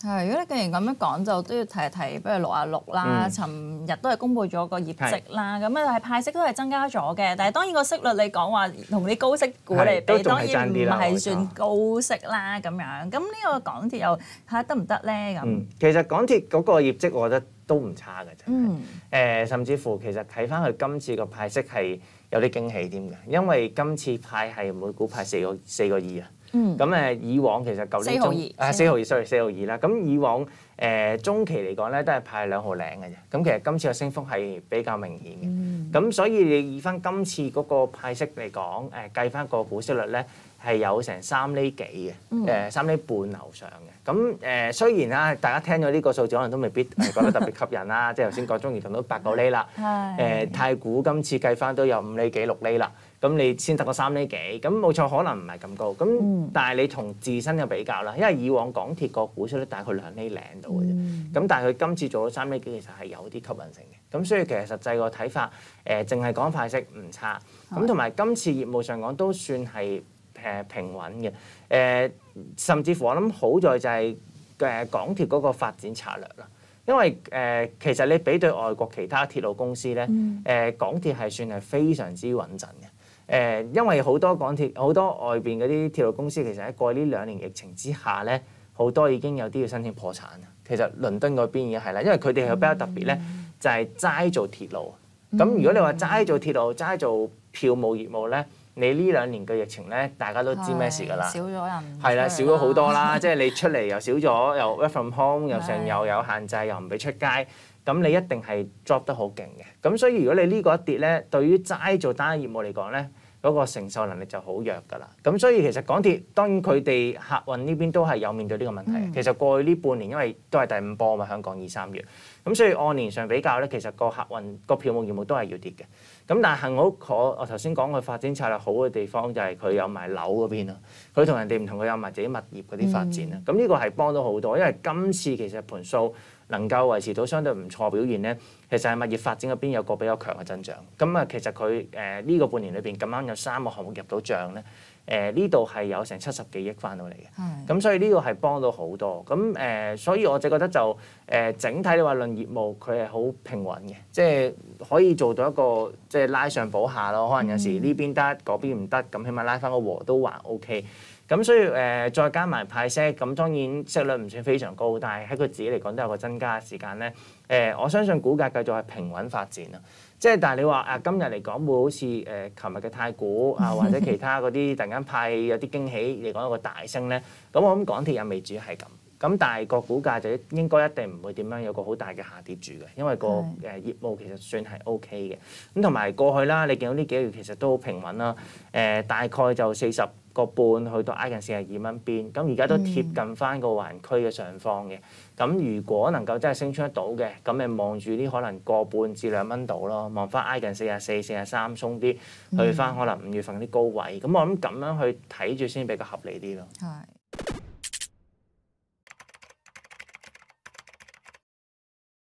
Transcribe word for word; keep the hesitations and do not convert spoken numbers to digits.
係，如果你既然咁樣講，就都要提一提，不如六啊六啦。尋日都係公布咗個業績啦，咁啊係派息都係增加咗嘅，但係當然個息率你講話同啲高息股嚟比，當然唔係算高息啦咁樣。咁呢個港鐵又睇下得唔得咧？咁、 嗯、其實港鐵嗰個業績，我覺得都唔差嘅，真係。誒、嗯，甚至乎其實睇翻佢今次個派息係有啲驚喜添嘅，因為今次派係每股派四個四個二啊。咁誒、嗯、以往其實舊年中啊四毫二，sorry 四毫二啦。咁以往誒、呃、中期嚟講咧，都係派兩毫零嘅啫。咁其實今次嘅升幅係比較明顯嘅。咁、嗯、所以你以翻今次嗰個派息嚟講，誒、呃、計翻個股息率咧係有成三厘幾嘅，誒、嗯、三厘半樓上嘅。咁誒、呃、雖然啦，大家聽咗呢個數字可能都未必係覺得特別吸引啦。即係頭先講中移動都八九厘啦，誒、呃、太古今次計翻都有五厘幾六厘啦。咁你先得個三厘幾，咁冇錯，可能唔係咁高。咁、嗯、但係你同自身嘅比較啦，因為以往港鐵個股息率大概兩厘零度嘅啫。咁、嗯、但係佢今次做咗三厘幾，其實係有啲吸引性嘅。咁所以其實實際個睇法，誒淨係講派息唔差。咁同埋今次業務上講都算係誒平穩嘅。誒、呃、甚至乎我諗好在就係誒港鐵嗰個發展策略啦。因為誒、呃、其實你比對外國其他鐵路公司咧，誒、嗯呃、港鐵係算係非常之穩陣嘅。誒、呃，因為好多港鐵好多外邊嗰啲鐵路公司，其實喺過去呢兩年疫情之下咧，好多已經有啲要申請破產。其實倫敦嗰邊已經係啦，因為佢哋係比較特別咧，嗯、就係齋做鐵路。咁、嗯、如果你話齋做鐵路、齋做票務業務咧，你呢兩年嘅疫情咧，大家都知咩事㗎啦？少咗人。係啦，少咗好多啦，即係你出嚟又少咗，又 work from home，又成又有限制，又唔俾出街。咁你一定係 drop 得好勁嘅，咁所以如果你呢個一跌咧，對於齋做單業務嚟講咧，嗰、那個承受能力就好弱㗎啦。咁所以其實港鐵當然佢哋客運呢邊都係有面對呢個問題。嗯、其實過去呢半年因為都係第五波嘛，香港二三月，咁所以按年上比較咧，其實個客運個票務業務都係要跌嘅。咁但係幸好我我頭先講佢發展策略好嘅地方就係佢有埋樓嗰邊咯，佢同人哋唔同，佢有埋自己物業嗰啲發展啦。咁呢、嗯、個係幫到好多，因為今次其實盤數能夠維持到相對唔錯表現咧，其實係物業發展嗰邊有個比較強嘅增長。咁啊，其實佢誒呢個半年裏邊咁啱有三個項目入到帳咧，誒呢度係有成七十幾億翻到嚟嘅。咁是所以呢個係幫到好多。咁誒、呃，所以我就覺得就誒、呃、整體你話論業務，佢係好平穩嘅，即係可以做到一個即係拉上補下咯。可能有時呢邊得，嗰邊唔得，咁起碼拉翻個和都還 OK。咁所以誒、呃、再加埋派息，咁當然息率唔算非常高，但係喺佢自己嚟講都有個增加嘅時間咧。誒、呃，我相信股價繼續係平穩發展啦。即係但係你話啊，今日嚟講會好似誒琴日嘅太古啊，或者其他嗰啲突然間派有啲驚喜嚟講有個大升咧，咁我諗港鐵又未至於係咁。咁但係個股價就應該一定唔會點樣有個好大嘅下跌住嘅，因為個誒業務其實算係 OK 嘅。咁同埋過去啦，你見到呢幾個月其實都好平穩啦。誒、呃，大概就四十個半去到挨近四十二蚊邊，咁而家都貼近翻個環區嘅上方嘅。咁如果能夠真係升穿得到嘅，咁咪望住啲可能個半至兩蚊度咯，望翻挨近四十四、四十三鬆啲，去翻可能五月份啲高位。咁我諗咁樣去睇住先比較合理啲咯。係。